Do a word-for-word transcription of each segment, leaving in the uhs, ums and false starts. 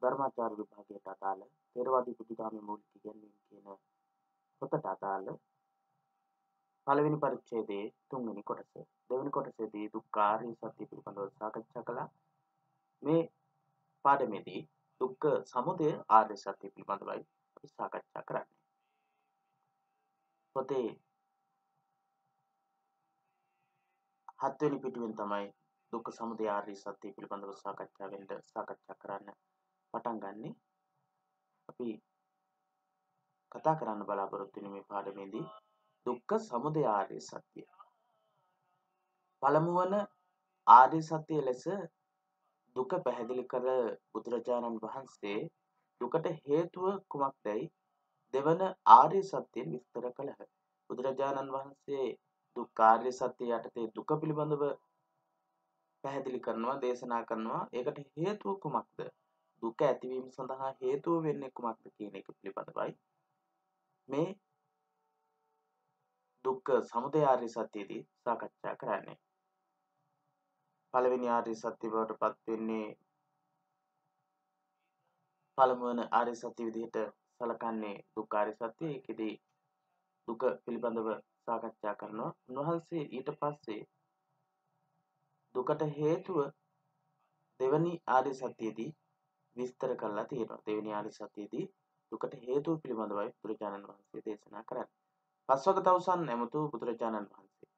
ධර්මාචාර්ය විභාගයට අදාළ තේරවාදී බුදුදහමේ මූලික ඉගැන්වීම් කියන පොතට අදාළ පළවෙනි පරිච්ඡේදයේ තුන්වෙනි කොටස. දෙවෙනි කොටසේදී දුක්ඛ ආර්ය සත්‍ය පිළිබඳව සාකච්ඡා කළා. මේ පාඩමේදී දුක්ඛ සමුදය ආර්ය සත්‍ය පිළිබඳවයි අපි සාකච්ඡා කරන්නේ. පොතේ හත්වෙනි පිටුවෙන් තමයි දුක්ඛ සමුදය ආර්ය සත්‍ය පිළිබඳව සාකච්ඡා වෙන්න සාකච්ඡා කරන්න පටන් ගන්නෙ. අපි කතා කරන්න බලාපොරොත්තු වෙන මේ පාඩමේදී දුක්ඛ සමුදය ආර්ය සත්‍ය. පළමු වන ආර්ය සත්‍ය ලෙස දුක පැහැදිලි කර බුදුරජාණන් වහන්සේ දුකට හේතුව කුමක්දයි දෙවන ආර්ය සත්‍යයෙන් විස්තර කළහ. බුදුරජාණන් වහන්සේ දුක්ඛ ආර්ය සත්‍ය යටතේ දුක පිළිබඳව පැහැදිලි කරනවා, දේශනා කරනවා. ඒකට හේතුව කුමක්ද? දුක ඇතිවීම සඳහා හේතුව වෙන්නේ කුමක්ද කියන එක පිළිබඳවයි මේ දුක්ඛ සමුදය ආර්ය සත්‍යයේදී සාකච්ඡා කරන්නේ. පළවෙනි ආර්ය සත්‍ය බවට පත් වෙන්නේ පළමු වන ආර්ය සත්‍ය විදිහට සලකන්නේ දුක්ඛ ආර්ය සත්‍ය. ඒකෙදී දුක පිළිබඳව සාකච්ඡා කරනවා. උන්වහන්සේ ඊට පස්සේ දුකට හේතුව දෙවනි ආර්ය සත්‍යයේදී විස්තර කරලා තියෙනවා. දෙවෙනි ආර්ය සත්‍යයේදී දුකට හේතුව පිළිබඳවයි බුදුරජාණන් වහන්සේ දේශනා කරන්නේ. පස්වක තවුසන් ඇමතු බුදුරජාණන් වහන්සේ.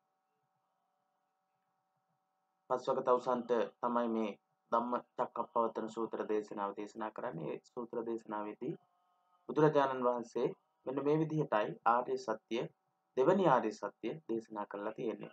පස්වක තවුසන්ට තමයි මේ ධම්මචක්කප්පවත්තන සූත්‍ර දේශනාව දේශනා කරන්නේ. ඒ සූත්‍ර දේශනාවේදී බුදුරජාණන් වහන්සේ මෙන්න මේ විදිහටයි ආර්ය සත්‍ය දෙවනි ආර්ය සත්‍ය දේශනා කරලා තියෙන්නේ.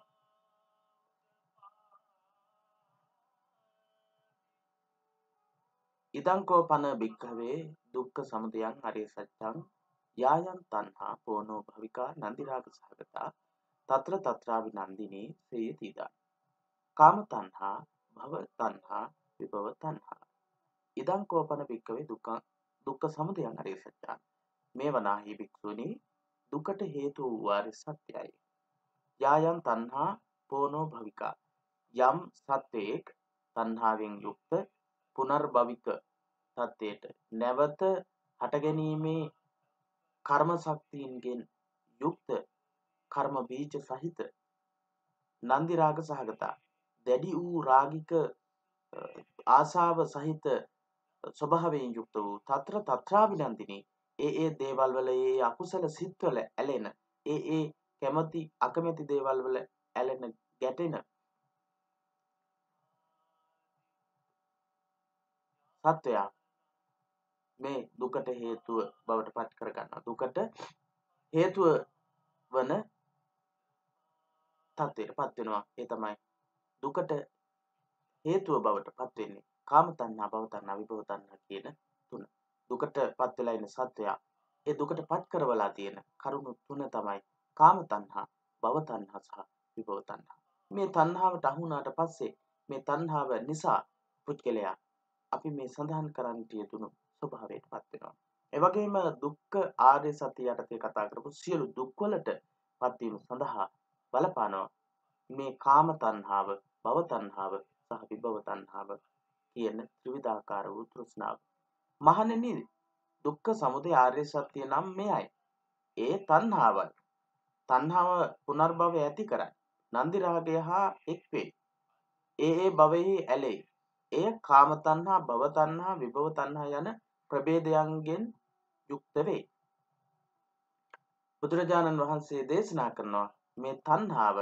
ඉදං කෝපන භික්ඛවේ දුක්ඛ සමුදයං අරිය සත්‍යං යායන් තණ්හා පෝනෝ භවිකා නන්දි රාග සහගතා తත්‍ර తත්‍රාවි නන්දිනේ සේයතිදා කාම තණ්හා භව තණ්හා විභව තණ්හා ඉදං කෝපන භික්ඛවේ දුක්ඛ දුක්ඛ සමුදයං අරිය සත්‍යං මේ වනාහි භික්ෂුනි දුකට හේතු වූ ආර්ය සත්‍යයි. යායන් තණ්හා පෝනෝ භවිකා යම් සත්වයක තණ්හාවෙන් යුක්ත පුනර්භවික තත්ත්වයට නැවත හටගැනීමේ කර්ම ශක්තියින්ගෙන් යුක්ත කර්ම බීජ සහිත නන්දි රාග සහගතා දැඩි වූ රාගික ආශාව සහිත ස්වභාවයෙන් යුක්ත වූ తත්‍ර తත්‍රාභිනන්දිනී ඒ ඒ දේවල් වල ඒ අකුසල සිත්වල ඇලෙන ඒ ඒ කැමැති අකමැති දේවල් වල ඇලෙන ගැටෙන සත්වයා මේ දුකට හේතුව බවට පත් කර ගන්නවා. දුකට හේතුව වන තත්ත්වයට පත් වෙනවා. ඒ තමයි දුකට හේතුව බවට පත් වෙන්නේ කාම තණ්හා, භව තණ්හා, විභව තණ්හා කියන තුන. දුකට පත් වෙලා ඉන්න සත්වයා ඒ දුකට පත් කරවලා තියෙන කරුණු තුන තමයි කාම තණ්හා, භව තණ්හා සහ විභව තණ්හා. මේ තණ්හාවට අහු වුණාට පස්සේ මේ තණ්හාව නිසා පුද්ගලයා අපි මේ සඳහන් කරන්න තියදුණු ස්වභාවයට පත් වෙනවා. ඒ වගේම දුක්ඛ ආර්ය සත්‍ය යටතේ කතා කරපු සියලු දුක්වලට පත්වීම සඳහා බලපානවා මේ කාම තණ්හාව, භව තණ්හාව සහ විභව තණ්හාව කියන ත්‍රිවිධාකාර වූ තෘෂ්ණාව. මහණෙනි, දුක්ඛ සමුදය ආර්ය සත්‍ය නම් මෙයයි. ඒ තණ්හාවයි. තණ්හාව පුනර්භවය ඇති කරයි. නන්දි රාගය හා එක් වේ. ඒ ඒ භවයේ ඇලෙයි. එය කාම තණ්හා, භව තණ්හා, විභව තණ්හා යන ප්‍රභේදයන්ගෙන් යුක්ත වේ. බුදුරජාණන් වහන්සේ දේශනා කරනවා මේ තණ්හාව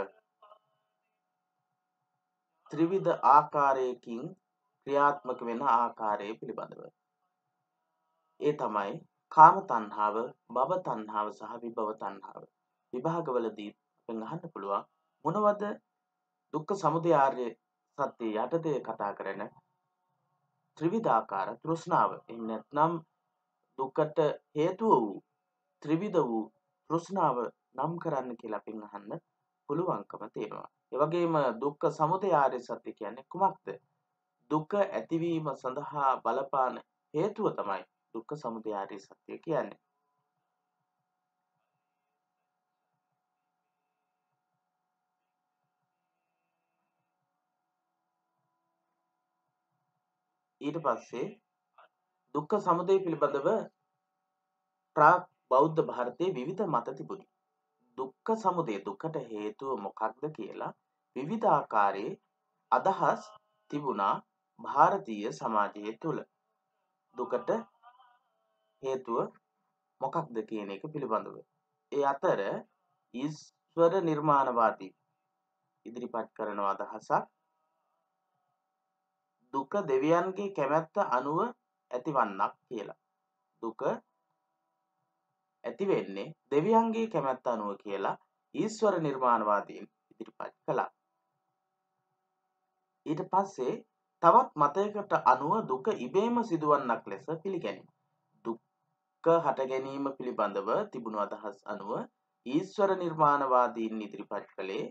ත්‍රිවිධ ආකාරයකින් ක්‍රියාත්මක වෙන ආකාරය පිළිබඳව. ඒ තමයි කාම තණ්හාව, භව තණ්හාව සහ විභව තණ්හාව. විභාගවලදී අපෙන් අහන්න පුළුවන් මොනවද දුක්ඛ සමුදය ආර්ය සත්‍ය යටතේ කතා කරන ත්‍රිවිධාකාර තෘෂ්ණාව. එහෙම නැත්නම් දුකට හේතුව වූ ත්‍රිවිධ වූ තෘෂ්ණාව නම් කරන්න කියලා අපෙන් අහන්න පුළුවන්කම තියෙනවා. ඒ වගේම දුක්ඛ සමුදය ආර්ය සත්‍ය කියන්නේ කුමක්ද? දුක ඇතිවීම සඳහා බලපාන හේතුව තමයි දුක්ඛ සමුදය ආර්ය සත්‍ය කියන්නේ. ඊට පස්සේ දුක්ඛ සමුදය පිළිබඳව ප්‍රාග් බෞද්ධ භාරතයේ විවිධ මත තිබුණි. දුක්ඛ සමුදය දුකට හේතුව මොකක්ද කියලා විවිධ ආකාරයේ අදහස් තිබුණා ಭಾರತೀಯ සමාජය තුළ. දුකට හේතුව මොකක්ද කියන එක පිළිබඳව. ඒ අතර ඊශ්වර නිර්මාණවාදී ඉදිරිපත් කරන අදහසක් දුක දෙවියන්ගේ කැමැත්ත අනුව ඇතිවන්නක් කියලා. දුක ඇති වෙන්නේ දෙවියන්ගේ කැමැත්ත අනුව කියලා ඊශ්වර නිර්මාණවාදීන් ඉදිරිපත් කළා. ඊට පස්සේ තවත් මතයකට අනුව දුක ඉබේම සිදුවන්නක් ලෙස පිළිගැනේ. දුක්ඛ හට ගැනීම පිළිබඳව තිබුණු අදහස් අනුව ඊශ්වර නිර්මාණවාදීන් ඉදිරිපත් කළේ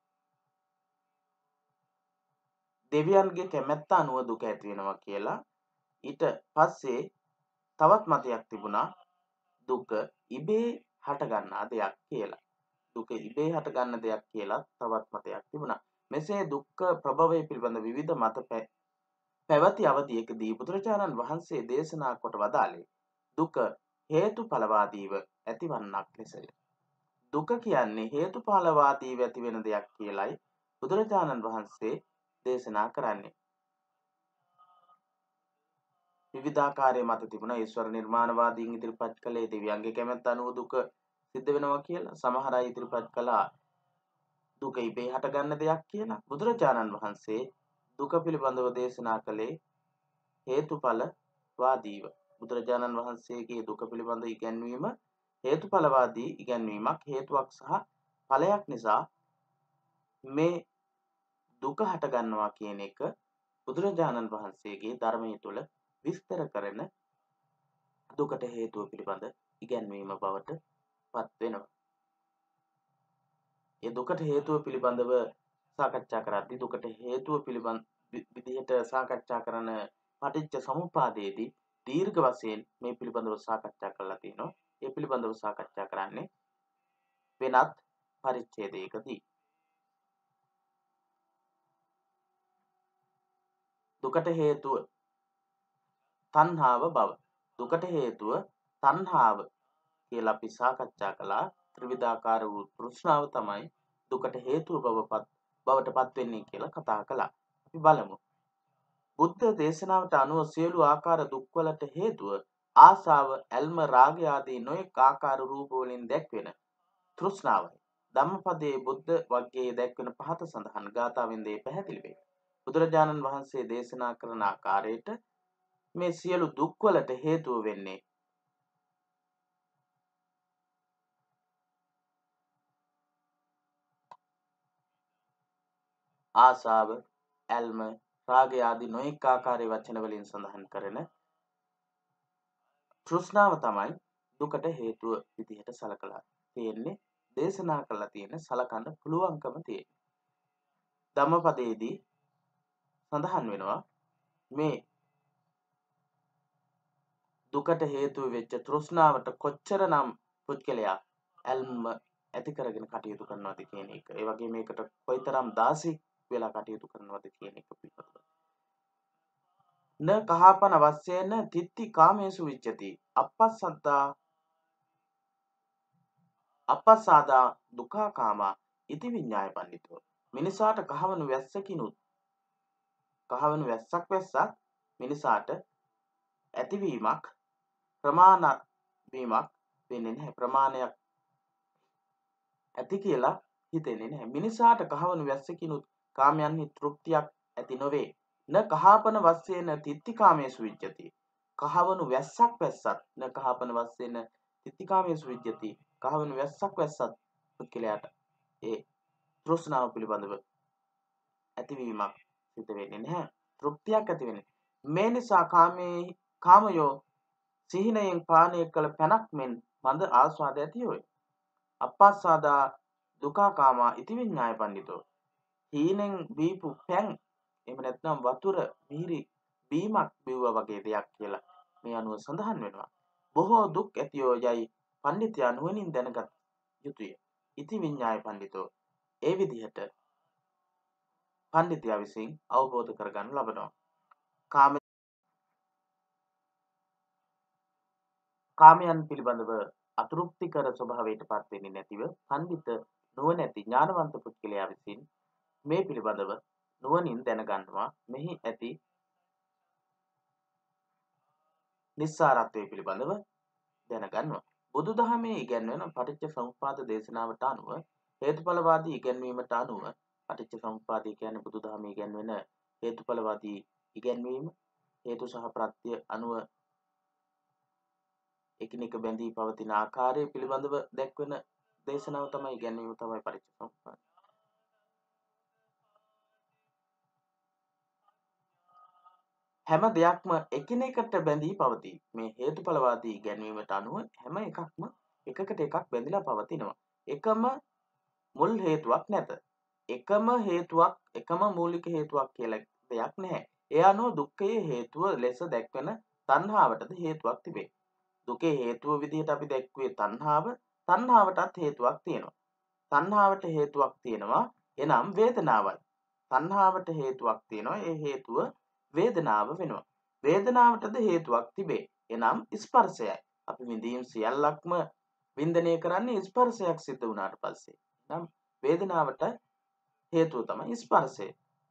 දෙවියන්ගේ කැමැත්ත අනුව දුක ඇති වෙනවා කියලා. ඊට පස්සේ තවත් මතයක් තිබුණා දුක ඉබේ හටගන්නා දෙයක් කියලා. දුක ඉබේ හටගන්න දෙයක් කියලා තවත් මතයක් තිබුණා. මෙසේ දුක්ඛ ප්‍රභවය පිළිබඳ විවිධ මත පැවති අවධියකදී බුදුරජාණන් වහන්සේ දේශනා කොට වදාළේ දුක හේතුඵලවාදීව ඇතිවන්නක් ලෙසය. දුක කියන්නේ හේතුඵලවාදීව ඇති වෙන දෙයක් කියලයි බුදුරජාණන් වහන්සේ දේශනා කරන්නේ. විවිධාකාරයේ මත තිබුණා. ඊශ්වර නිර්මාණවාදීන් ඉදිරිපත් කළේ දෙවියන්ගේ කැමැත්ත අනුව දුක සිද්ධ වෙනවා කියලා. සමහර අය ඉදිරිපත් කළා දුක ඉබේ හටගන්න දෙයක් කියලා. බුදුරජාණන් වහන්සේ දුක පිළිබඳව දේශනා කළේ හේතුඵලවාදීව. බුදුරජාණන් වහන්සේගේ දුක පිළිබඳ ඉගැන්වීම හේතුඵලවාදී ඉගැන්වීමක්. හේතුවක් සහ ඵලයක් නිසා මේ දුක හටගන්නවා කියන එක බුදුරජාණන් වහන්සේගේ ධර්මයේ තුල විස්තර කරන දුකට හේතුව පිළිබඳ ඉගැන්වීම බවට පත් වෙනවා. ඒ දුකට හේතුව පිළිබඳව සාකච්ඡා කරද්දී දුකට හේතුව පිළිබඳ විදිහට සාකච්ඡා කරන පටිච්ච සමුප්පාදයේදී දීර්ඝ වශයෙන් මේ පිළිබඳව සාකච්ඡා කරලා තියෙනවා. ඒ පිළිබඳව සාකච්ඡා කරන්නේ වෙනත් පරිච්ඡේදයකදී. දුකට හේතුව තණ්හාව බව. දුකට හේතුව තණ්හාව කියලා අපි සාකච්ඡා කළා. ත්‍රිවිධාකාර වූ තෘෂ්ණාව තමයි දුකට හේතුව බවපත් බවට පත් වෙන්නේ කියලා කතා කළා. අපි බලමු. බුද්ධ දේශනාවට අනුව සියලු ආකාර දුක්වලට හේතුව ආසාව, ඇල්ම, රාගය ආදී නොයෙක් ආකාර රූප වලින් දැක්වෙන තෘෂ්ණාවයි. ධම්මපදයේ බුද්ධ වර්ගයේ දැක්වෙන පහත සඳහන් ගාථාවෙන් දෙය පැහැදිලි වේ. බුදුරජාණන් වහන්සේ දේශනා කරන ආකාරයට මේ සියලු දුක්වලට හේතුව වෙන්නේ ආසාව, ඇල්ම, රාගය ආදී නොයෙක් ආකාරයේ වචන වලින් සඳහන් කරන තෘෂ්ණාව තමයි දුකට හේතුව විදිහට සලකලා තියෙන්නේ. දේශනා කරලා තියෙන සලකන්න පුළුවන්කම තියෙන. ධම්මපදයේදී සඳහන් වෙනවා මේ දුකට හේතුව වෙච්ච තෘෂ්ණාවට කොච්චරනම් පුද්ගලයා ඇල්ම ඇති කරගෙන කටයුතු කරනවද කියන එක. ඒ වගේ මේකට කොයිතරම් දාසික් වෙලා කටයුතු කරනවද කියන එක පිළිබඳව. න කහපන වස්සේන තිත්ති කාමේසු විච්ඡති. අපස්සද්දා අපස්සාදා දුක්ඛා කාමා ඉති විඤ්ඤාය පඬිතෝ. මිනිසාට කහවණු වැස්සකිනුත් කහවණු වැස්සක් වැස්සක් මිනිසාට ඇතිවීමක් ප්‍රමාණ වීමක් වෙන්නේ නැහැ. ප්‍රමාණයක් ඇති කියලා හිතෙන්නේ නැහැ. මිනිසාට කහවණු වැස්සකිනුත් කාමයන්හි තෘප්තියක් ඇති නොවේ. න කහපන වස්සේන තිත්ති කාමේසු විච්ඡති. කහවණු වැස්සක් වැස්සත් න කහපන වස්සේන තිත්ති කාමේසු විච්ඡති. කහවණු වැස්සක් වැස්සත් පුද්ගලයාට ඒ තෘෂ්ණාව පිළිබඳව ඇතිවීමක් සිද්ධ වෙන්නේ නැහැ. තෘප්තියක් ඇති වෙන්නේ. මේ නිසා කාමේ කාමයෝ සිහිනයෙන් පානය කළ පැනක් මෙන් මඳ ආස්වාද ඇතියෝය. අපස්සාදා දුකා කාමා ඉති විඤ්ඤාය පඬිතෝ. හීනෙන් බීපු පැන් එහෙම නැත්නම් වතුර මිහිරි බීමක් බිව්වා වගේ දෙයක් කියලා මේ අනුව සඳහන් වෙනවා. බොහෝ දුක් ඇතියෝ යයි පඬිතුයා නුවණින් දැනගත් යුතුය. ඉති විඤ්ඤාය පඬිතෝ. ඒ විදිහට පඬිතුයා විසින් අවබෝධ කරගන්න ලබනවා. කාම කාමයන් පිළිබඳව අතෘප්තිකර ස්වභාවයටපත් වෙන්නේ නැතිව පඬිත නුවණැති ඥානවන්ත පුද්ගලයා විසින් මේ පිළිබඳව නුවණින් දැනගන්නවා මෙහි ඇති නිස්සාරත්වය පිළිබඳව දැනගන්නවා. බුදුදහමේ ඉගැන්වෙන පටිච්ච සමුප්පාද දේශනාවට අනුව හේතුඵලවාදී ඉගැන්වීමට අනුව පටිච්ච සමුප්පාදය කියන්නේ බුදුදහමේ ඉගැන්වෙන හේතුඵලවාදී ඉගැන්වීම හේතු සහ ප්‍රත්‍ය අනුව එකිනෙක බැඳී පවතින ආකාරය පිළිබඳව දැක්වෙන දේශනාව තමයි ඉගැන්වීම තමයි පටිච්ච සමුප්පාද. හැම දෙයක්ම එකිනෙකට බැඳී පවතී. මේ හේතුඵලවාදී ඉගැන්වීමට අනුව හැම එකක්ම එකකට එකක් බැඳිලා පවතිනවා. එකම මුල් හේතුවක් නැත. එකම හේතුවක් එකම මූලික හේතුවක් කියලා දෙයක් නැහැ. ඒ අනුව දුක්ඛයේ හේතුව ලෙස දැක්වෙන තණ්හාවටද හේතුවක් තිබේ. දුකේ හේතුව විදිහට අපි දැක්ුවේ තණ්හාව. තණ්හාවටත් හේතුවක් තියෙනවා. තණ්හාවට හේතුවක් තියෙනවා. එනම් වේදනාවයි. තණ්හාවට හේතුවක් තියෙනවා. ඒ හේතුව වේදනාව වෙනවා. වේදනාවටද හේතුවක් තිබේ. එනම් ස්පර්ශයයි. අපි විඳීම් සියල්ලක්ම වින්දනය කරන්නේ ස්පර්ශයක් සිද්ධ වුණාට පස්සේ. එනම් වේදනාවට හේතුව තමයි ස්පර්ශය.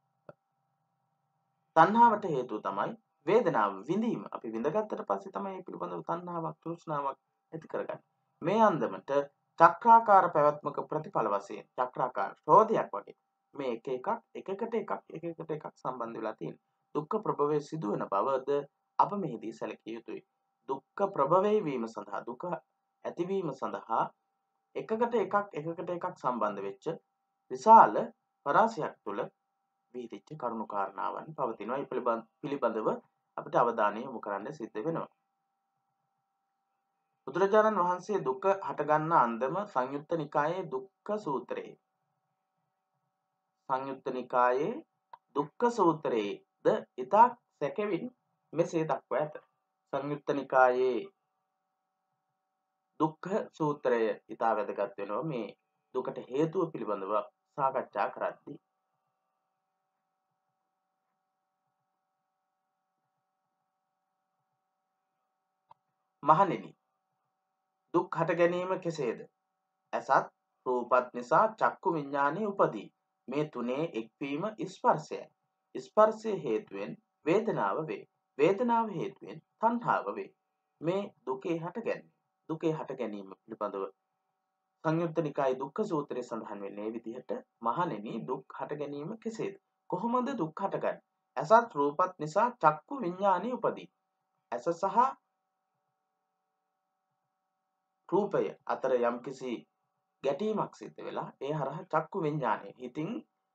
තණ්හාවට හේතුව තමයි වේදනාව විඳීම. අපි විඳගත්තට පස්සේ තමයි මේ පිළිබඳව තණ්හාවක් තෘෂ්ණාවක් ඇති කරගන්නේ. මේ අන්දමට චක්‍රාකාර පැවැත්මක ප්‍රතිඵල වශයෙන් චක්‍රාකාර රෝධයක් වගේ මේ එක එකක් එකකට එකක් එකකට එකක් සම්බන්ධ වෙලා තියෙනවා. දුක්ඛ ප්‍රභවයේ සිදුවන බවද අප මෙහිදී සැලකිය යුතුයි. දුක්ඛ ප්‍රභවයේ වීම සඳහා දුක ඇතිවීම සඳහා එකකට එකක් එකකට එකක් සම්බන්ධ වෙච්ච විශාල පරාසයක් තුළ විහිදිච්ච කරුණු කාරණාවන් පවතිනවා. ඒ පිළිබඳව අපිට අවධානය යොමු කරන්න සිද්ධ වෙනවා. බුදුරජාණන් වහන්සේ දුක හටගන්න අන්දම සංයුත්ත නිකායේ දුක්ඛ සූත්‍රයේ සංයුත්ත නිකායේ දුක්ඛ සූත්‍රයේ ද ඉතා සැකෙවින් මෙසේ දක්වා ඇත. සංයුත්ත නිකායේ දුක්ඛ සූත්‍රය ඉතා වැදගත් වෙනවා මේ දුකට හේතුව පිළිබඳව සාකච්ඡා කරද්දී. මහණෙනි, දුක් හට ගැනීම කෙසේද? ඇසත් රූපත් නිසා චක්කු විඥානයේ උපදී. මේ තුනේ එක්වීම ස්පර්ශයයි. ස්පර්ශය හේතුවෙන් වේදනාව වේ. වේදනාව හේතුවෙන් තණ්හාව වේ. මේ දුකේ හට ගැනීම. දුකේ හට ගැනීම පිළිබඳව සංයුත්ත නිකායේ දුක්ඛ සූත්‍රයේ සඳහන් වෙන්නේ විදිහට මහණෙනි දුක් හට ගැනීම කෙසේද? කොහොමද දුක් හටගන්නේ? ඇසත් රූපත් නිසා චක්කු විඥානයේ උපදී. ඇස සහ රූපය අතර යම්කිසි ගැටීමක් සිද්ධ වෙලා ඒ හරහා චක්කු විඥානය හිතින්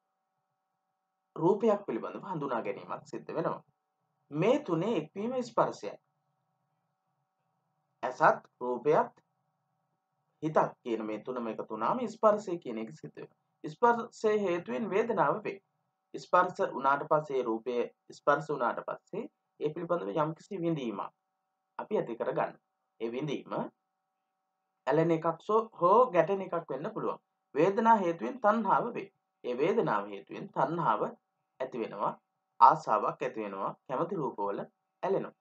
රූපයක් පිළිබඳව හඳුනා ගැනීමක් සිද්ධ වෙනවා. මේ තුනේ එක්වීම ස්පර්ශයයි. ඇසත් රූපයත් හිතක් කියන මේ තුනම එකතු වුණාම ස්පර්ශය කියන එක සිද්ධ වෙනවා. ස්පර්ශයේ හේතුවෙන් වේදනාව වේ. ස්පර්ශ වුණාට පස්සේ රූපය ස්පර්ශ වුණාට පස්සේ ඒ පිළිබඳව යම්කිසි විඳීමක් අපි ඇති කරගන්න. ඒ විඳීම ඇලෙන එකක් හෝ ගැටෙන එකක් වෙන්න පුළුවන්. වේදනා හේතුවෙන් තණ්හාව වේ. ඒ වේදනාව හේතුවෙන් තණ්හාව ඇති වෙනවා. ආසාවක් ඇති වෙනවා. කැමති රූපවල ඇලෙනවා.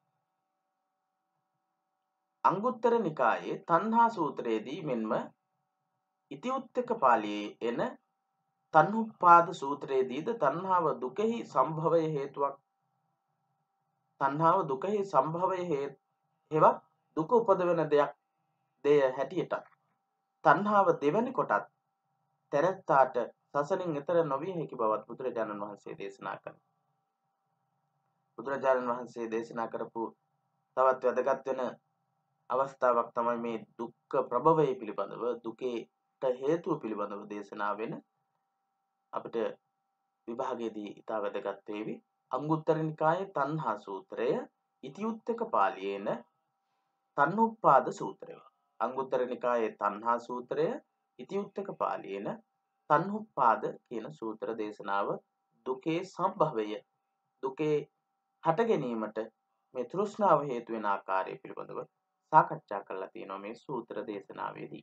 අංගුත්තර නිකායේ තණ්හා සූත්‍රයේදී මෙන්ම ඉතිඋත්තක පාළියේ එන තණ්හුප්පාද සූත්‍රයේදීද තණ්හාව දුකෙහි සම්භවය හේතුවක් තණ්හාව දුකෙහි සම්භවය හේවත් දුක උපදවන දෙයක් දෙය හැටියට තණ්හාව දෙවැනි කොටත් තැරැත්තාට සසනින් එතර නොවිය හැකි බවත් බුදුරජාණන් වහන්සේ දේශනා කළා. බුදුරජාණන් වහන්සේ දේශනා කරපු තවත් වැදගත් වෙන අවස්ථාවක් තමයි මේ දුක්ඛ ප්‍රභවය පිළිබඳව දුකේට හේතුව පිළිබඳව දේශනා වෙන අපිට විභාගයේදී ඉතා වැදගත් වේවි. අංගුත්තර නිකායේ තණ්හා සූත්‍රය ඉතිඋත්තක පාළියේන තණ්හුප්පාද සූත්‍රය. අංගුත්තර නිකායේ තණ්හා සූත්‍රය ඉතිඋත්තක පාළියේන තණ්හුප්පාද කියන සූත්‍ර දේශනාව දුකේ සම්භවය දුකේ හට ගැනීමට මේ තෘෂ්ණාව හේතු වෙන ආකාරය පිළිබඳව සාකච්ඡා කරලා තියෙනවා මේ සූත්‍ර දේශනාවේදී.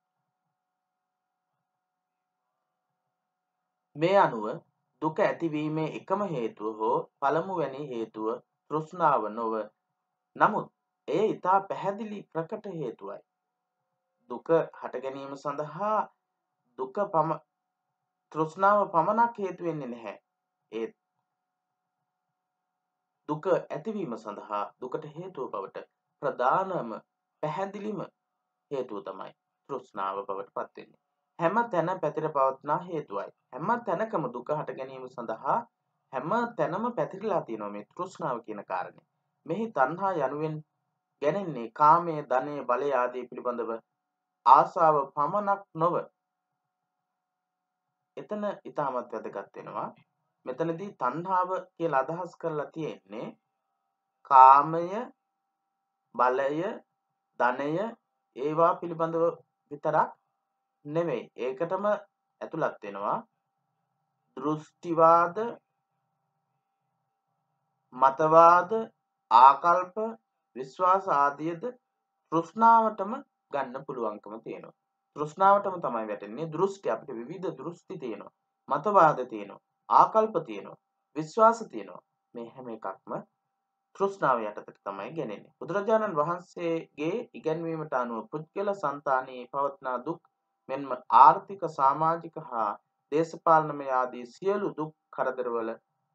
මේ අනුව දුක ඇතිවීමේ එකම හේතුව හෝ පළමුවැනි හේතුව තෘෂ්ණාව නොව නමුත් එය ඊතා පැහැදිලි ප්‍රකට හේතුවයි. දුක හට ගැනීම සඳහා දුක පම තෘෂ්ණාව පමණක් හේතු වෙන්නේ නැහැ. ඒ දුක ඇතිවීම සඳහා දුකට හේතුව බවට ප්‍රධානම පැහැදිලිම හේතුව තමයි තෘෂ්ණාව බවට පත් වෙන්නේ. හැම තැන පැතිර පවත්නා හේතුවයි. හැම තැනකම දුක හට ගැනීම සඳහා හැම තැනම පැතිරලා තියෙනවා මේ තෘෂ්ණාව කියන කාරණේ. මෙහි තණ්හා යනුවෙන් ගැනෙන්නේ කාමයේ, ධනය, බලය ආදී පිළිබඳව ආසාව පමණක් නොව එතන ඊටමත් වැදගත් වෙනවා. මෙතනදී තණ්හාව කියලා අදහස් කරලා තියෙන්නේ කාමය, බලය, ධනය ඒවා පිළිබඳව විතරක් නෙමෙයි. ඒකටම ඇතුළත් වෙනවා දෘෂ්ටිවාද, මතවාද, ආකල්ප, විශ්වාස ආදියද තෘෂ්ණාවටම ගන්න පුළුවන්කම තියෙනවා. තෘෂ්ණාවටම තමයි වැටෙන්නේ. දෘෂ්ටි අපිට විවිධ දෘෂ්ටි තියෙනවා. මතවාද තියෙනවා. ආකල්ප තියෙනවා. විශ්වාස තියෙනවා. මේ හැම එකක්ම තෘෂ්ණාව යටතට තමයි ගෙනෙන්නේ. බුදුරජාණන් වහන්සේගේ ඉගැන්වීමට අනුව පුද්ගල సంతානයේ පවත්නා දුක් මෙන්ම ආර්ථික, සමාජික හා දේශපාලනමය ආදී සියලු දුක් කරදරවල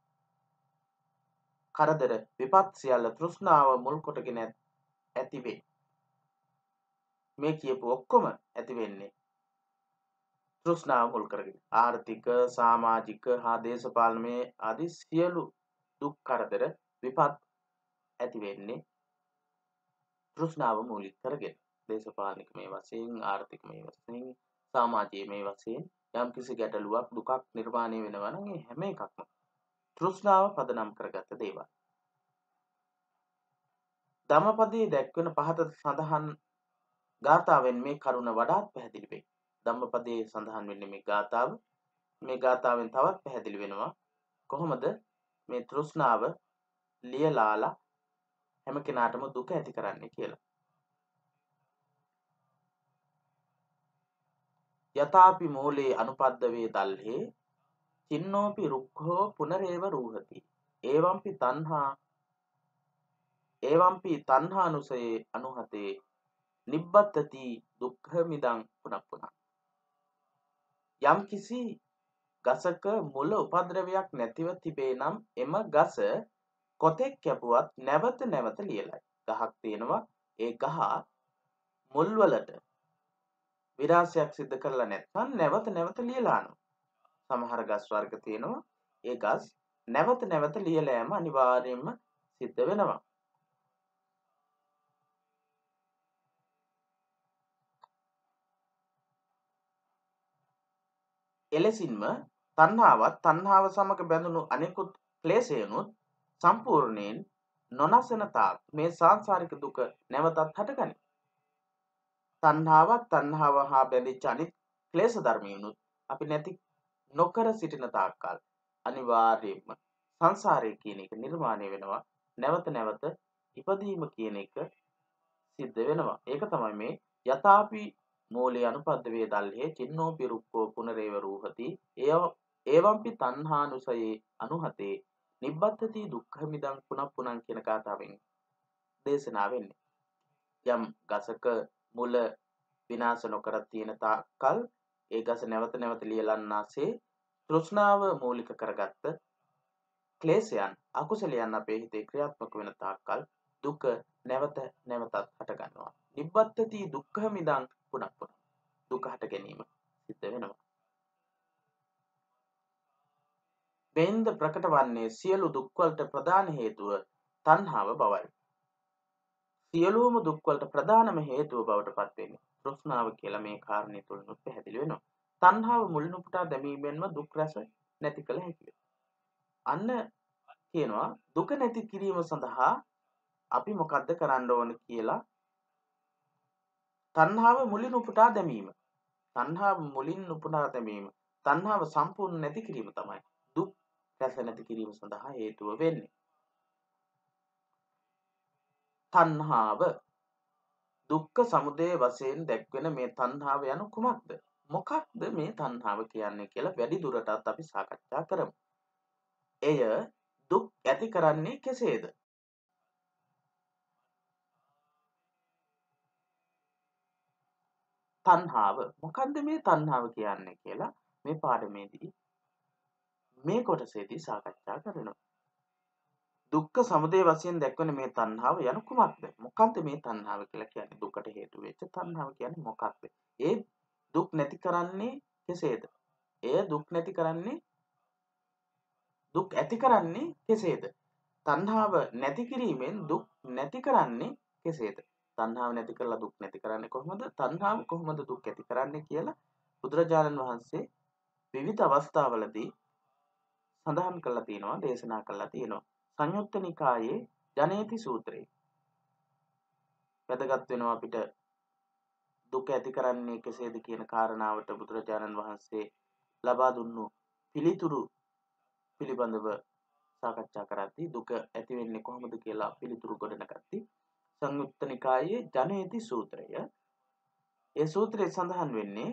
කරදර විපත් සියල්ල තෘෂ්ණාව මුල් කොටගෙන ඇති වේ. මේ කියපු ඔක්කොම ඇති වෙන්නේ තෘෂ්ණාව මුල් කරගෙන. ආර්ථික, සමාජික හා දේශපාලනමය ආදී සියලු දුක් කරදර විපත් ඇති වෙන්නේ තෘෂ්ණාව මූලික කරගෙන. දේශපාලනික මේ වශයෙන්, ආර්ථික මේ වශයෙන්, සමාජීය මේ වශයෙන් යම් කිසි ගැටලුවක්, දුකක් නිර්මාණය වෙනවා නම් ඒ හැම එකක්ම තෘෂ්ණාව පදනම් කරගත්ත දේවල්. ධම්මපදයේ දැක්වෙන පහත සඳහන් ගාථාවෙන් මේ කරුණ වඩාත් පැහැදිලි වේ. ධම්මපදයේ සඳහන් වෙන්නේ මේ ගාථාව. මේ ගාථාවෙන් තවත් පැහැදිලි වෙනවා කොහොමද මේ තෘෂ්ණාව ලියලාලා හැම කෙනාටම දුක ඇති කරන්නේ කියලා. යතාපි මූලේ අනුපද්දවේ දල්හේ චින්නෝපි රුක්ඛෝ පුනරේව රූහති. එවම්පි තණ්හා එවම්පි තණ්හානුසයේ අනුහතේ නිබ්බත්තති දුක්ඛ මිදං පුනප්පුනං. යම් කිසි ගසක මුල උපද්‍රවයක් නැතිව තිබේ නම් එම ගස කොතෙක් කැපුවත් නැවත නැවත ලියලයි. ගහක් තියෙනවා, ඒ ගහ මුල් වලට විනාශයක් සිදු කරලා නැත්නම් නැවත නැවත ලියලා යනවා. සමහර ගස් වර්ග තියෙනවා, ඒ ගස් නැවත නැවත ලියලා යෑම අනිවාර්යයෙන්ම සිද්ධ වෙනවා. එලෙසින්ම තණ්හාවත් තණ්හාව සමග බැඳුණු අනෙකුත් ක්ලේශයනුත් සම්පූර්ණයෙන් නොනසන තාක් මේ සාංශාරික දුක නැවතත් හටගනී. තණ්හාවත් තණ්හාව හා බැඳිච්ච අනිත් ක්ලේශ ධර්මයනුත් අපි නැති නොකර සිටින තාක්කල් අනිවාර්යයෙන්ම සංසාරය කියන එක නිර්මාණය වෙනවා. නැවත නැවත ඉපදීම කියන එක සිද්ධ වෙනවා. ඒක තමයි මේ යතාපි මූලේ අනුපද්දවේ දල්හේ චින්නෝපි රුක්ඛෝ පුනරේව රූහති. ඒවම්පි තණ්හානුසයේ අනුහතේ නිබ්බත්තති දුක්ඛ මිදං පුනප්පුනං කියන කතාවෙන් දේශනා වෙන්නේ. යම් ගසක මුල විනාශ නොකර තියෙන තාක්කල් ඒ ගස නැවත නැවත ලියලන්නාසේ තෘෂ්ණාව මූලික කරගත්ත ක්ලේශයන්, අකුසලයන් අපේ හිතේ ක්‍රියාත්මක වෙන තාක්කල් දුක නැවත නැවතත් හට ගන්නවා. නිබ්බත්තති දුක්ඛ මිදං පුනප්පුනං. දුක හට ගැනීම සිද්ධ වෙනවා. වෙන්ද ප්‍රකට වන්නේ සියලු දුක් වලට ප්‍රධාන හේතුව තණ්හාව බවයි. සියලුම දුක් වලට ප්‍රධානම හේතුව බවට පත් වෙන්නේ තෘෂ්ණාව කියලා මේ කාරණේ තුලිනුත් පැහැදිලි වෙනවා. තණ්හාව මුලින් උපුටා දැමීමෙන්ම දුක් රැස නැති කළ හැකියි. අන්න කියනවා දුක නැති කිරීම සඳහා අපි මොකද්ද කරන්න ඕන කියලා. තණ්හාව මුලින් උපුටා දැමීම. තණ්හාව මුලින් උපුටා දැමීම. තණ්හාව සම්පූර්ණ නැති කිරීම තමයි දුක් රැස නැති කිරීම සඳහා හේතුව වෙන්නේ. තණ්හාව දුක්ඛ සමුදය වශයෙන් දැක්වෙන මේ තණ්හාව යනු කුමක්ද? මොකක්ද මේ තණ්හාව කියන්නේ කියලා වැඩි දුරටත් අපි සාකච්ඡා කරමු. එය දුක් ඇති කරන්නේ කෙසේද? තණ්හාව. මොකද්ද මේ තණ්හාව කියන්නේ කියලා මේ පාඩමේදී මේ කොටසේදී සාකච්ඡා කරනවා. දුක්ඛ සමුදය වශයෙන් දැක්වෙන මේ තණ්හාව යන කුමක්ද? මොකද්ද මේ තණ්හාව කියලා කියන්නේ? දුකට හේතු වෙච්ච තණ්හාව කියන්නේ මොකක්ද? ඒ දුක් නැති කරන්නේ කෙසේද? එය දුක් නැති කරන්නේ දුක් ඇති කරන්නේ කෙසේද? තණ්හාව නැති කිරීමෙන් දුක් නැති කරන්නේ කෙසේද? තණ්හාව නැති කරලා දුක් නැති කරන්නේ කොහොමද? තණ්හාව කොහොමද දුක් ඇති කරන්නේ කියලා බුදුරජාණන් වහන්සේ විවිධ අවස්ථාවලදී සඳහන් කරලා තියෙනවා, දේශනා කරලා තියෙනවා. සංයුත්ත නිකායේ ජනේති සූත්‍රයේ වැදගත් වෙනවා අපිට දුක ඇති කරන්නේ කෙසේද කියන කාරණාවට බුදුරජාණන් වහන්සේ ලබා දුන්නු පිළිතුරු පිළිබඳව සාකච්ඡා කරද්දී දුක ඇති වෙන්නේ කොහොමද කියලා පිළිතුරු ගොඩනගද්දී සංයුත්ත නිකායේ ජනේති සූත්‍රය, ඒ සූත්‍රයේ සඳහන් වෙන්නේ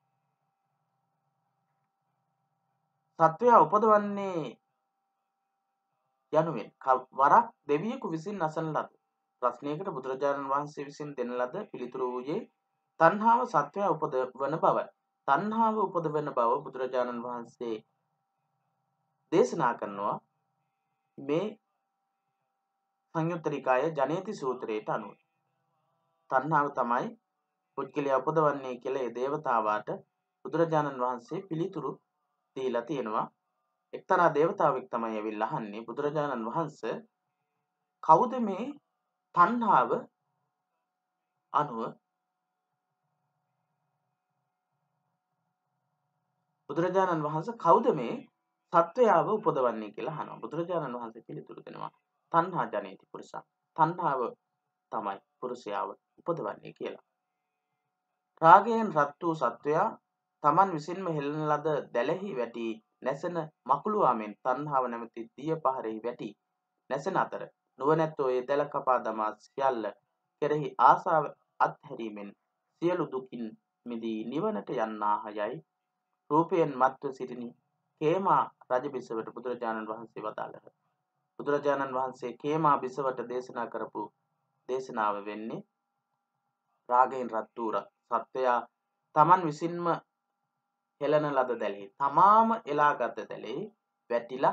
සත්වයා උපදවන්නේ යනුවෙන් වරක් දෙවියෙකු විසින් අසන ලද ප්‍රශ්නයකට බුදුරජාණන් වහන්සේ විසින් දෙන ලද පිළිතුරු වූයේ තණ්හාව සත්වයා උපදවන බවයි. තණ්හාව උපදවන බව බුදුරජාණන් වහන්සේ දේශනා කරනවා මේ සංයුත්ත නිකායේ ජනේති සූත්‍රයට අනුව. තණ්හාව තමයි පුද්ගලයා උපදවන්නේ කියලා ඒ දේවතාවාට බුදුරජාණන් වහන්සේ පිළිතුරු දීලා තියෙනවා. එක්තරා දේවතාවෙක් තමයි ඇවිල්ලා අහන්නේ බුදුරජාණන් වහන්සේ කවුද මේ තණ්හාව අනුව බුදුරජාණන් වහන්සේ කවුද මේ සත්වයාව උපදවන්නේ කියලා අහනවා. බුදුරජාණන් වහන්සේ පිළිතුරු දෙනවා තණ්හා ජනේති පුරුෂං. තණ්හාව තමයි පුරුෂයාව උපදවන්නේ කියලා. රාගයෙන් රත් වූ සත්වයා තමන් විසින්ම හෙළන ලද දැලෙහි වැටි නැසෙන මකුළුවාමෙන් තණ්හාව නැමැති දිය පහරෙහි වැටි නැසෙන අතර නුවණැත්තෝ ඒ දැල කපා දමා සියල්ල කෙරෙහි ආසාව අත්හැරීමෙන් සියලු දුකින් මිදී නිවනට යන්නාහ යයි රූපයෙන් මත්ව සිටිනි කේමා රජ බිසවට බුදුරජාණන් වහන්සේ වදාළහ. බුදුරජාණන් වහන්සේ කේමා බිසවට දේශනා කරපු දේශනාව වෙන්නේ රාගයෙන් රත් වූ සත්වයා තමන් විසින්ම හෙළන ලද දැලෙහි තමාම එලාගත් දැලෙහි වැටිලා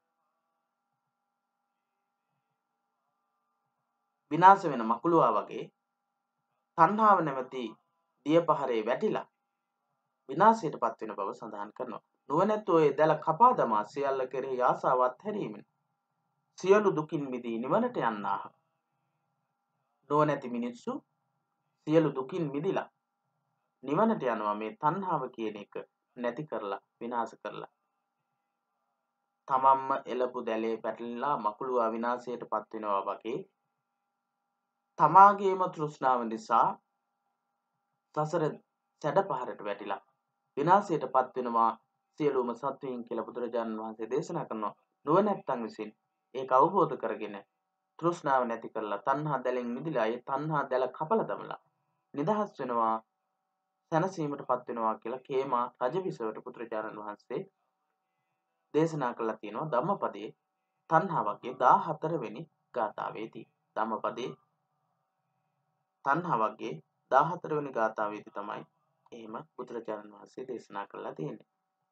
විනාශ වෙන මකුළුවා වගේ තණ්හාව නැමැති දිය පහරේ වැටිලා විනාශයට පත් වෙන බව සඳහන් කරනවා. නුවණැත්තෝ ඒ දැල කපා දමා සියල්ල කෙරෙහි ආසාව අත්හැරීමෙන් සියලු දුකින් මිදී නිවනට යන්නාහ. නුවණැති මිනිස්සු සියලු දුකින් මිදිලා නිවනට යනවා මේ තණ්හාව කියන එක නැති කරලා විනාශ කරලා. තමන්ම එළපු දැලේ පැටලිලා මකුළුවා විනාශයට පත් වෙනවා වගේ තමාගේම තෘෂ්ණාව නිසා සසර සැඩ පහරට වැටිලා විනාශයට පත් වෙනවා සියලුම සත්වයන් කියලා බුදුරජාණන් වහන්සේ දේශනා කරනවා. නුවණැත්තන් විසින් ඒක අවබෝධ කරගෙන තෘෂ්ණාව නැති කරලා තණ්හා දැලෙන් මිදලා ඒ තණ්හා දැල කපලා දමලා නිදහස් වෙනවා සැනසීමට පත් වෙනවා කියලා කේමා රජබිසවට බුදුරජාණන් වහන්සේ දේශනා කළා තියෙනවා ධම්මපදයේ තණ්හාවගේ දාහතර වෙනි ගාථාවේදී. ධම්මපදයේ තණ්හාවගේ දාහතර වෙනි ගාථාවේදී තමයි එහෙම බුදුරජාණන් වහන්සේ දේශනා කළා තියෙන්නේ.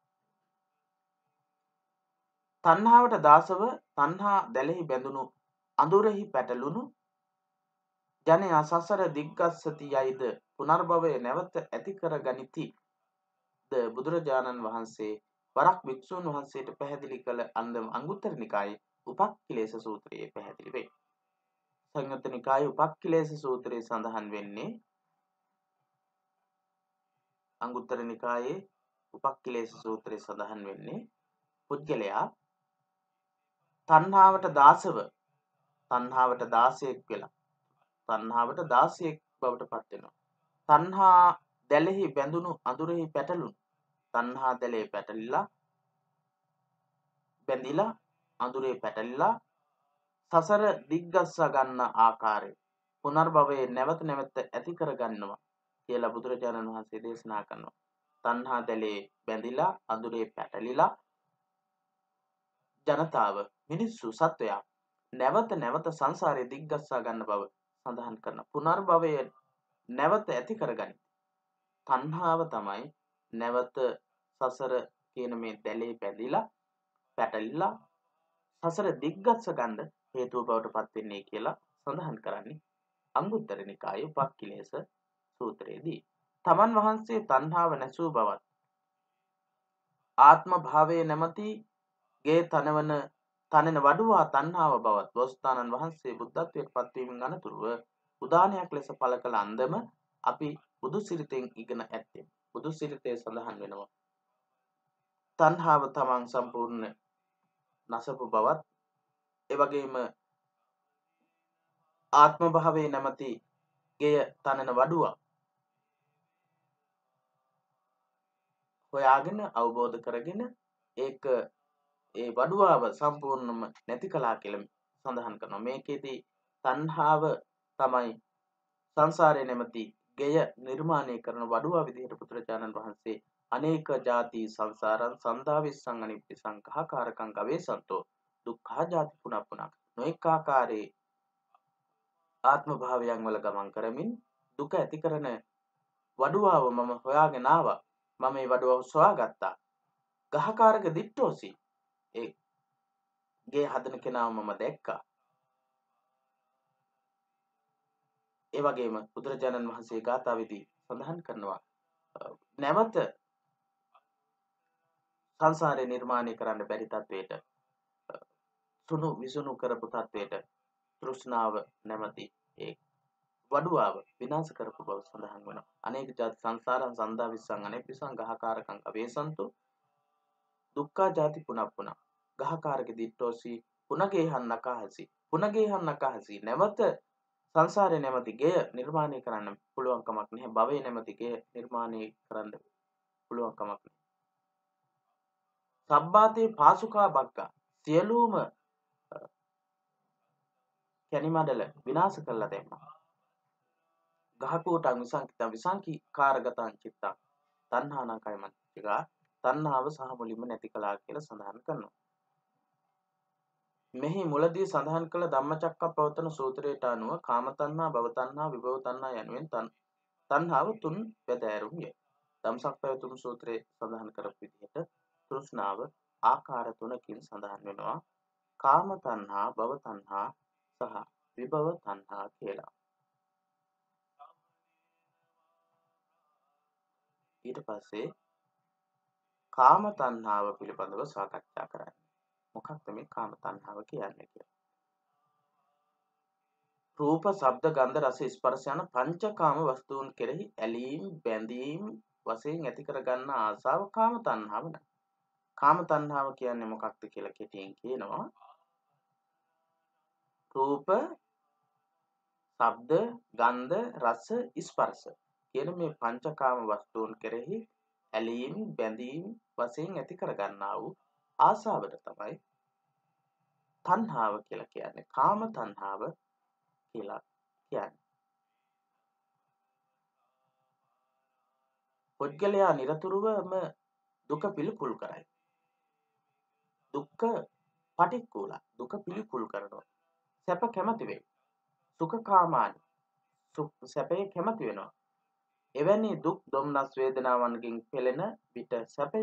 තණ්හාවට දාසව තණ්හා දැලෙහි බැඳුණු අඳුරෙහි පැටළුණු ජනයා සසර දිග්ගස්සති යයිද පුනර්භවය නැවත ඇති කර ගනිති ද බුදුරජාණන් වහන්සේ වරක් භික්ෂූන් වහන්සේට පැහැදිලි කළ අන්දම අංගුත්තර නිකායේ උපක්ඛිලේශ සූත්‍රයේ පැහැදිලි වේ. සංයුත්ත නිකායේ උපක්ඛිලේශ සූත්‍රයේ සඳහන් වෙන්නේ අංගුත්තර නිකායේ උපක්ඛිලේශ සූත්‍රයේ සඳහන් වෙන්නේ පුද්ගලයා තණ්හාවට දාසව තණ්හාවට දාසයෙක් වෙලා තණ්හාවට දාසයෙක් බවට පත් වෙනවා. තණ්හා දැලෙහි බැඳුණු අඳුරෙහි පැටළුණු තණ්හා දැලේ පැටලිලා බැඳිලා අඳුරේ පැටලිලා සසර දිග්ගස්සා ගන්න ආකාරය පුනර්භවයේ නැවත නැවත ඇති කර ගන්නවා කියලා බුදුරජාණන් වහන්සේ දේශනා කරනවා. තණ්හා දැලේ බැඳිලා අඳුරේ පැටලිලා ජනතාව මිනිස්සු සත්වයා නැවත නැවත සංසාරයේ දිග්ගස්සා ගන්න බව සඳහන් කරන පුනර්භවය නැවත ඇති කරගනි. තණ්හාව තමයි නැවත සසර කියන මේ දැලේ පැදිලා පැටලිලා සසර දිග්ගස්ස ගන්න හේතුව බවට පත් වෙන්නේ කියලා සඳහන් කරන්නේ අංගුත්තර නිකායේ උපක්ඛිලේශ සූත්‍රයේදී. තමන් වහන්සේ තණ්හාව නැසූ බවත් ආත්ම භාවයේ නැමැති ගේ තනවන තනෙන වඩුවා තණ්හාව බවත් බෝසතාණන් වහන්සේ බුද්ධත්වයට පත්වීමෙන් අනතුරුව උදානයක් ලෙස පළ කළ අන්දම අපි බුදු සිරිතෙන් ඉගෙන ඇත්තේ. බුදු සිරිතේ සඳහන් වෙනවා තණ්හාව තමන් සම්පූර්ණ නසපු බවත් ඒ වගේම ආත්ම භාවයේ නැමැති ගෙය තනන වඩුවා හොයාගෙන අවබෝධ කරගෙන ඒක ඒ වඩුවාව සම්පූර්ණයෙන්ම නැති කළා කියලා සඳහන් කරනවා. මේකෙදී තණ්හාව තමයි සංසාරේ නැමැති ගෙය නිර්මාණය කරන වඩුවා විදිහට පුත්‍රජානන් වහන්සේ අනේක ಜಾති සංසාරං සන්දාවිස්සං අනිප්පිසං කහකාරකං ගවේසන්තෝ දුක්ඛා ಜಾති පුනප්පුනක් නොඑක ආකාරයේ ආත්ම භාවයන් වල ගමන් කරමින් දුක ඇති කරන වඩුවාව මම හොයාගෙන ආවා. මම මේ වඩුවාව සොයාගත්තා. ගහකාරක දිට්ඨෝසි ඒ ගේ හදන කෙනාව මම දැක්කා. ඒ වගේම බුදුරජාණන් වහන්සේ ගාථාවේදී සඳහන් කරනවා නැවත සංසාරේ නිර්මාණය කරන්න බැරි තත්වයට සුණු විසුණු කරපු තත්වයට තෘෂ්ණාව නැමැති ඒ වඩුවාව විනාශ කරපු බව සඳහන් වෙනවා. අනේක ජාති සංසාරං සන්දාවිස්සං අනෙප්පිසං ගහකාරකං අවේසන්තෝ දුක්ඛා ಜಾති පුනප්පුන ගහකාරක දිට්ඨෝසි පුනගේහන් නකහසි පුනගේහන් නකහසි නැවත සංසාරේ නැමැති ගෙය නිර්මාණය කරන්න පුළුවන් කමක් නැහැ. භවයේ නැමැති ගෙය නිර්මාණය කරන්න පුළුවන් කමක් නැහැ. සබ්බාතේ පාසුකා බක්කා සියලුම කැනිමඩල විනාශ කළා දැම්මා. ගහකුවටං විසංකිතං විසංකීකාරගතං චිත්තං තණ්හානං කයමච්චිකා තණ්හාව සහ මුලින්ම නැති කළා කියලා සඳහන් කරනවා. මෙහි මුලදී සඳහන් කළ ධම්මචක්කප්පවත්තන සූත්‍රයට අනුව කාම තණ්හා, භව තණ්හා, විභව තණ්හා යනුවෙන් තණ්හාව තුන් බෙදෑරුම්ය. ධම්සක් පැවතුම් සූත්‍රයේ සඳහන් කරපු විදිහට තෘෂ්ණාව ආකාර තුනකින් සඳහන් වෙනවා. කාම තණ්හා, භව තණ්හා සහ විභව තණ්හා කියලා. ඊට පස්සේ කාම තණ්හාව පිළිබඳව සාකච්ඡා කරන්නේ. මොකක්ද මේ කාම තණ්හාව කියන්නේ කියලා. රූප, ශබ්ද, ගන්ධ, රස, ස්පර්ශ යන පංචකාම වස්තුන් කෙරෙහි ඇලීම්, බැඳීම් වශයෙන් ඇති කරගන්න ආසාව කාම තණ්හාව නේද? කාම තණ්හාව කියන්නේ මොකක්ද කියලා කෙටියෙන් කියනවා. රූප, ශබ්ද, ගන්ධ, රස, ස්පර්ශ කියන මේ පංචකාම වස්තුන් කෙරෙහි ඇලීම්, බැඳීම් වශයෙන් ඇති කරගන්නා වූ ආසාවට තමයි තණ්හාව කියලා කියන්නේ. කාම තණ්හාව කියලා කියන්නේ. පුද්ගලයා නිරතුරුවම දුක පිළිකුල් කරයි. දුක්ඛ පටික්කුල දුක පිළිකුල් කරනවා. සැප කැමති වෙයි. සුඛ කාමානි සැපේ කැමති වෙනවා. එවැනි දුක් දුම්නස් වේදනාවන්ගෙන් පෙළෙන විට සැපයක්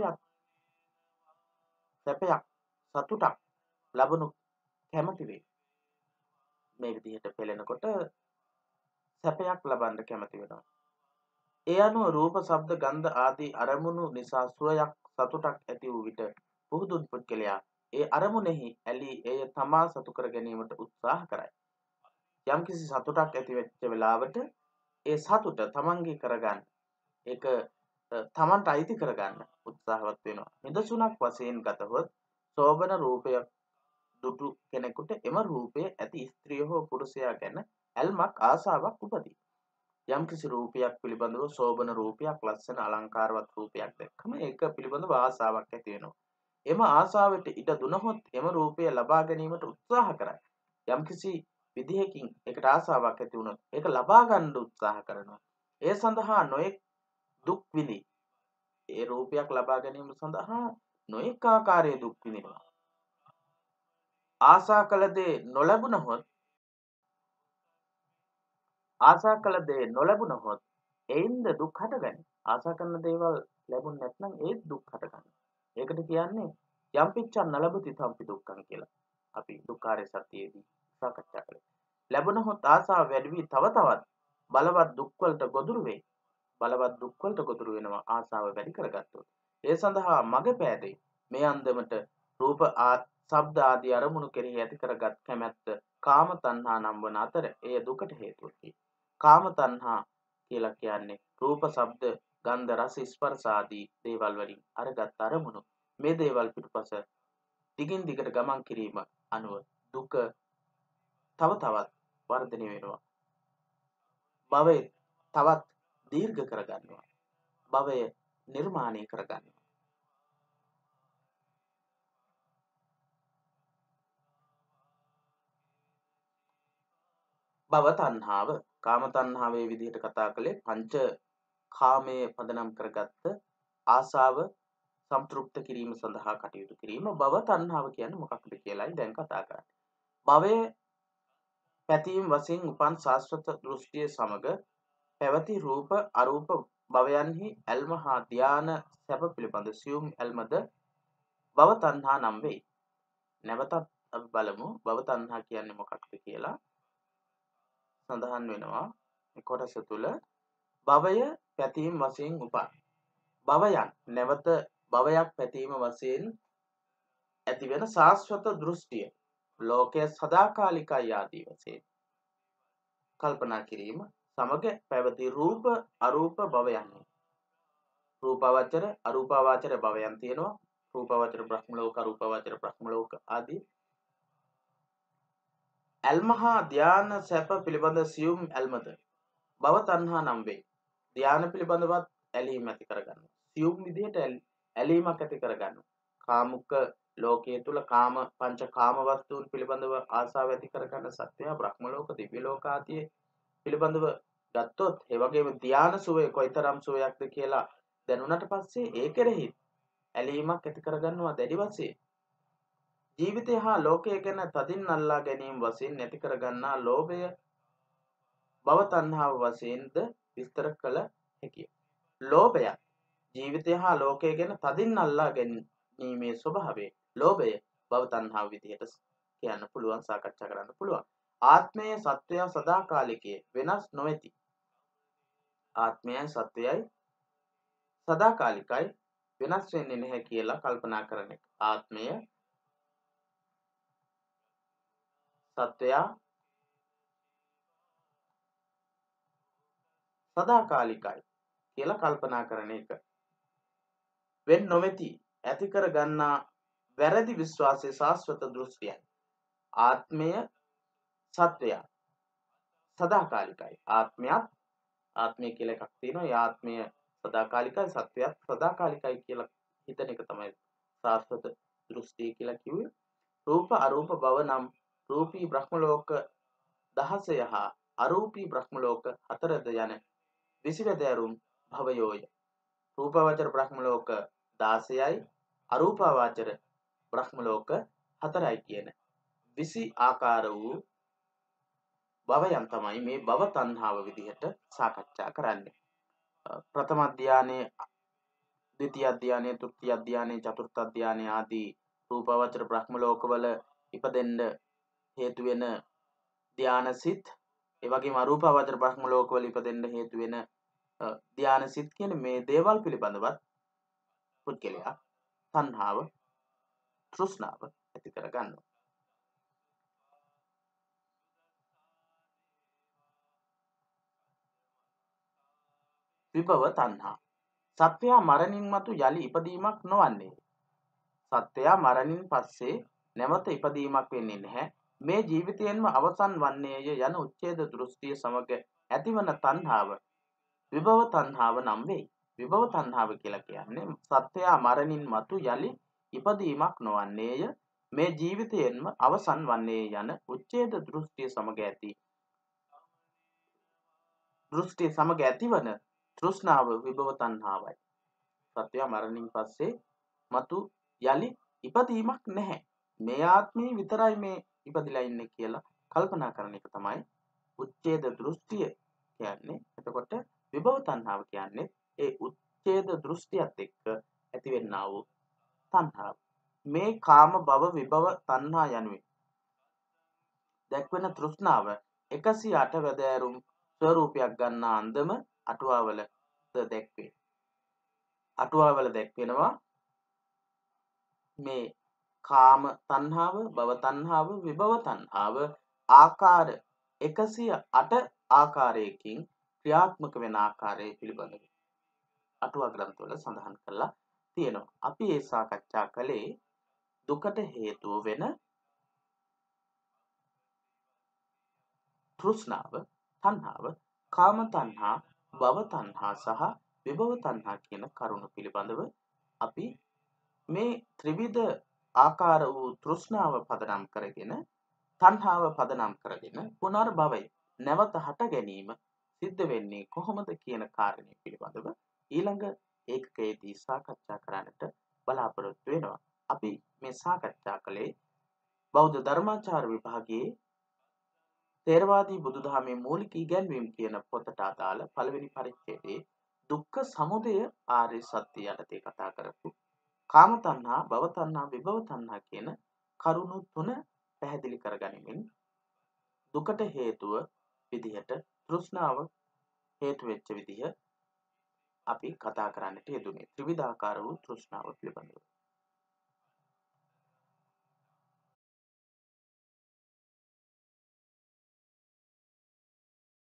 සැපයක් සතුටක් ලැබුණු කැමති වෙයි. මේ විදිහට පෙළෙනකොට සැපයක් ලබන්න කැමති වෙනවා. ඒ අනුව රූප, ශබ්ද, ගන්ධ ආදී අරමුණු නිසා සුවයක් සතුටක් ඇති වූ විට පුහුදුන් පුද්ගලයා ඒ අරමුණෙහි ඇලී එය තමා සතු කර ගැනීමට උත්සාහ කරයි. යම්කිසි සතුටක් ඇති වෙච්ච වෙලාවට ඒ සතුට තමන්ගේ කරගන්න ඒක තමන්ට අයිති කරගන්න උත්සාහවත් වෙනවා. නිදසුනක් වශයෙන් ගතහොත් සෝබන රූපයක් දුටු කෙනෙකුට එම රූපයේ ඇති ස්ත්‍රිය හෝ පුරුෂයා ගැන ඇල්මක් ආසාවක් උපදී. යම්කිසි රූපයක් පිළිබඳව සෝබන රූපයක් ලස්සන අලංකාරවත් රූපයක් දැක්කම ඒක පිළිබඳව ආසාවක් ඇති වෙනවා. එම ආසාවට ඉඩ දුනහොත් එම රූපය ලබා ගැනීමට උත්සාහ කරයි. යම්කිසි විදිහකින් ඒකට ආසාවක් ඇති වුණොත් ඒක ලබා ගන්න උත්සාහ කරනවා. ඒ සඳහා නොඑක් දුක් විඳි. ඒ රූපයක් ලබා ගැනීම සඳහා නොඑක ආකාරයේ දුක් විඳිනවා. ආසා කළ දේ නොලැබුණහොත් ආසා කළ දේ නොලැබුණහොත් එයින්ද දුක් හටගන්නේ. ආසා කරන දේවල් ලැබුණ නැත්නම් ඒත් දුක් හටගන්නේ. ඒකට කියන්නේ යම්පිච්ඡන් නලබති තම්පි දුක්ඛං කියලා. අපි දුක්ඛාරය සත්‍යයේදී සාකච්ඡා කළේ. ලැබුණහොත් ආසාව වැඩි වී තව තවත් බලවත් දුක් වලට ගොදුරු වෙයි. බලවත් දුක් වලට ගොදුරු වෙනවා ආසාව වැඩි කරගත්තොත්. ඒ සඳහා මඟ පෑදේ. මේ අන්දමට රූප ශබ්ද ආදී අරමුණු කෙරෙහි ඇති කරගත් කැමැත්ත කාම තණ්හා නම් වන අතර එය දුකට හේතුවකි. කාම තණ්හා කියලා කියන්නේ රූප ශබ්ද ගන්ධ රස ස්පර්ශ ආදී දේවල් වලින් අරගත් අරමුණු. මේ දේවල් පිටුපස දිගින් දිගට ගමන් කිරීම අනුව දුක තව තවත් වර්ධනය වෙනවා. භවය තවත් දීර්ඝ කරගන්නවා. භවය නිර්මාණය කරගන්නවා. භව තණ්හාව කාම තණ්හාවේ විදිහට කතා කළේ පංච කාමයේ පදනම් කරගත්ත ආසාව සම්තෘප්ත කිරීම සඳහා කටයුතු කිරීම. භව තණ්හාව කියන්නේ මොකක්ද කියලායි දැන් කතා කරන්නේ. භවයේ පැතීම් වශයෙන් උපන් ශාස්ත්‍රත දෘෂ්ටිය සමග පැවති රූප අරූප භවයන්හි ඇල්ම හා ධාන සැප පිළිබඳ සියුම් ඇල්මද භව තණ්හා නම් වෙයි. නැවතත් අපි බලමු භව තණ්හා කියන්නේ මොකක්ද කියලා. සඳහන් වෙනවා මේ කොටස තුල භවය පැතීම් වශයෙන් උපන් භවයන් නැවත භවයක් පැතීම වශයෙන් ඇතිවෙන ශාස්ත්‍රත දෘෂ්ටිය ලෝකයේ සදාකාලිකයි ආදී වශයෙන් කල්පනා කිරීම සමග පැවති රූප අරූප භවයන් රූපාවචර අරූපාවචර භවයන් තියෙනවා. රූපාවචර බ්‍රහ්ම ලෝක අරූපාවචර බ්‍රහ්ම ලෝක ආදී ඇල්මහා ධාන සැප පිළිබඳ සියුම් ඇල්මද භව තණ්හා නම් වේ. ධාන පිළිබඳවත් ඇලීම ඇති කරගන්නවා. සියුම් විදිහට ඇලීමක් ඇති කරගන්නවා. කාමුක ලෝකයේ තුල කාම පංච කාම වස්තුන් පිළිබඳව ආසාව ඇති කරගන්න සත්‍යය බ්‍රහ්ම ලෝක දිව්‍ය ලෝක ආදී පිළිබඳව ගත්තොත් ඒ වගේම ධාන සුවේ කොයිතරම් සුවයක්ද කියලා දැනුණට පස්සේ ඒ කෙරෙහි ඇලීමක් ඇති කරගන්නවා දැඩි වශයෙන්. ජීවිතය හා ලෝකය ගැන තදින් අල්ලා ගැනීම වශයෙන් නැති කරගන්නා ලෝභය භව තණ්හාව වශයෙන්ද විස්තර කළ හැකිය. ලෝභය ජීවිතය හා ලෝකය ගැන තදින් අල්ලා ගැනීමේ ස්වභාවය ලෝභය භව තණ්හාව විදිහට කියන්න පුළුවන් සාකච්ඡා කරන්න පුළුවන්. ආත්මය සත්වය සදාකාලිකයේ වෙනස් නොවේති. ආත්මයයි සත්වයයි සදාකාලිකයි වෙනස් වෙන්නේ නැහැ කියලා කල්පනා කරන එක. ආත්මය සත්වයා සදාකාලිකයි කියලා කල්පනා කරන එක. වෙන් නොමැති ඇති කර ගන්නා වැරදි විශ්වාසයේ ශාස්ත්‍රත දෘෂ්ටියයි. ආත්මය සත්වයා සදාකාලිකයි. ආත්මයත් ආත්මය කියලා එකක් තියෙනවා. ඒ ආත්මය සදාකාලිකයි සත්වයත් සදාකාලිකයි කියලා හිතන එක තමයි ශාස්ත්‍රත දෘෂ්ටිය කියලා කිව්වේ. රූප අරූප භව නම් රූපී බ්‍රහ්ම ලෝක දහසය හා අරූපී බ්‍රහ්ම ලෝක හතරද යන විසිවැදෑරුම් භවයෝය. රූපාවචර බ්‍රහ්ම ලෝක දාසයයි අරූපාවචර බ්‍රහ්ම ලෝක හතරයි කියන විසි ආකාර වූ භවයන් තමයි මේ භව තණ්හාව විදිහට සාකච්ඡා කරන්නේ. ප්‍රථම ධානයේ ද්විතීය ධානයේ තෘතීය ධානයේ චතුර්ථ ධානයේ ආදී රූපාවචර බ්‍රහ්ම ලෝකවල ඉපදෙන්න හේතු වෙන ධානසිත ඒ වගේම අරූපාවචර බ්‍රහ්ම ලෝකවල ඉපදෙන්න හේතු වෙන ධානසිත කියන මේ දේවල් පිළිබඳවත් පුද්ගලයා තණ්හාව තෘෂ්ණාව ඇති කර ගන්නවා. විභව තණ්හා සත්වයා මරණින් මතු යලි ඉපදීමක් නොවන්නේ. සත්වයා මරණින් පස්සේ නැවත ඉපදීමක් වෙන්නේ නැහැ. මේ ජීවිතයෙන්ම අවසන් වන්නේය යන උච්ඡේද දෘෂ්ටිය සමග ඇතිවන තණ්හාව විභව තණ්හාව නම් වෙයි. විභව තණ්හාව කියලා කියන්නේ සත්වයා මරණින් මතු යලි ඉපදීමක් නොවන්නේය. මේ ජීවිතයෙන්ම අවසන් වන්නේ යන උච්ඡේද දෘෂ්ටිය සමග ඇති දෘෂ්ටිය සමග ඇතිවන තෘෂ්ණාව විභව තණ්හාවයි. සත්වයා මරණින් පස්සේ මතු යලි ඉපදීමක් නැහැ. මේ ආත්මේ විතරයි මේ ඉපදිලා ඉන්නේ කියලා කල්පනා කරන එක තමයි උච්ඡේද දෘෂ්ටිය කියන්නේ. එතකොට විභව තණ්හාව කියන්නේ ඒ උච්ඡේද දෘෂ්ටියත් එක්ක ඇතිවෙනා වූ තණ්හාව. මේ කාම භව විභව තණ්හා යනුවෙන් දැක්වෙන තෘෂ්ණාව එකසිය අට වැදෑරුම් ස්වරූපයක් ගන්නා අන්දම අටුවාවල දැක්වේ. අටුවාවල දැක්වෙනවා මේ කාම තණ්හාව, භව තණ්හාව, විභව තණ්හාව ආකාර එකසිය අට ආකාරයකින් ක්‍රියාත්මක වෙන ආකාරය පිළිබඳව අටුවා ග්‍රන්ථවල සඳහන් කරලා තියෙනවා. අපි ඒ සාකච්ඡා කළේ දුකට හේතුව වෙන තෘෂ්ණාව, තණ්හාව, කාම තණ්හා, භව තණ්හා සහ විභව තණ්හා කියන කරුණු පිළිබඳව අපි මේ ත්‍රිවිධ ආකාර වූ තෘෂ්ණාව පදනම් කරගෙන තණ්හාව පදනම් කරගෙන පුනර්භවය නැවත හට ගැනීම සිද්ධ වෙන්නේ කොහොමද කියන කාරණය පිළිබඳව ඊළඟ ඒකකයේදී සාකච්ඡා කරන්නට බලාපොරොත්තු වෙනවා. අපි මේ සාකච්ඡා කළේ බෞද්ධ ධර්මාචාර විභාගයේ තේරවාදී බුදුදහමේ මූලික ඉගැන්වීම් කියන පොතට අදාළ පළවෙනි පරිච්ඡේදයේ දුක්ඛ සමුදය ආර්ය සත්‍ය යටතේ කතා කරපු කාම තණ්හා, භව තණ්හා, විභව තණ්හා කියන කරුණු තුන පැහැදිලි කරගනිමින් දුකට හේතුව විදිහට තෘෂ්ණාව හේතු වෙච්ච විදිහ අපි කතා කරන්නට යෙදුනේ ත්‍රිවිධාකාර වූ තෘෂ්ණාව පිළිබඳව.